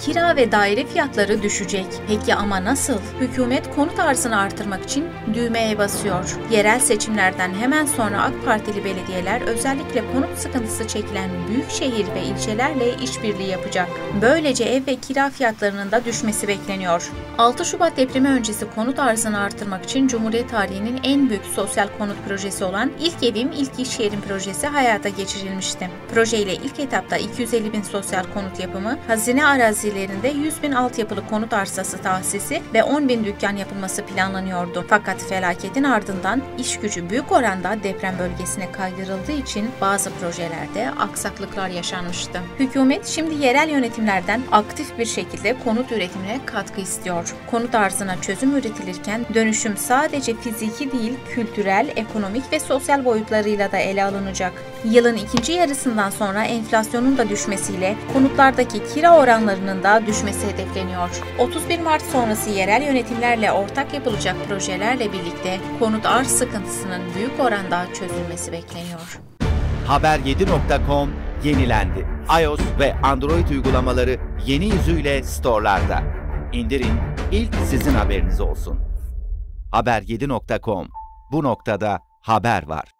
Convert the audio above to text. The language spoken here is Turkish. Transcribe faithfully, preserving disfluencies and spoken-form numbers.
Kira ve daire fiyatları düşecek. Peki ama nasıl? Hükümet konut arzını artırmak için düğmeye basıyor. Yerel seçimlerden hemen sonra AK Partili belediyeler özellikle konut sıkıntısı çekilen büyük şehir ve ilçelerle işbirliği yapacak. Böylece ev ve kira fiyatlarının da düşmesi bekleniyor. altı Şubat depremi öncesi konut arzını artırmak için Cumhuriyet tarihinin en büyük sosyal konut projesi olan İlk Evim İlk İş Yerim projesi hayata geçirilmişti. Projeyle ilk etapta iki yüz elli bin sosyal konut yapımı, hazine arazilerinde yüz bin altyapılı konut arsası tahsisi ve on bin dükkan yapılması planlanıyordu. Fakat felaketin ardından iş gücü büyük oranda deprem bölgesine kaydırıldığı için bazı projelerde aksaklıklar yaşanmıştı. Hükümet şimdi yerel yönetimlerden aktif bir şekilde konut üretimine katkı istiyor. Konut arzına çözüm üretilirken dönüşüm sadece fiziki değil, kültürel, ekonomik ve sosyal boyutlarıyla da ele alınacak. Yılın ikinci yarısından sonra enflasyonun da düşmesiyle konutlardaki kira oranlarının da düşmesi hedefleniyor. otuz bir Mart sonrası yerel yönetimlerle ortak yapılacak projelerle birlikte konut arz sıkıntısının büyük oranda çözülmesi bekleniyor. haber yedi nokta com yenilendi. iOS ve Android uygulamaları yeni yüzüyle store'larda. İndirin, ilk sizin haberiniz olsun. haber yedi nokta com. Bu noktada haber var.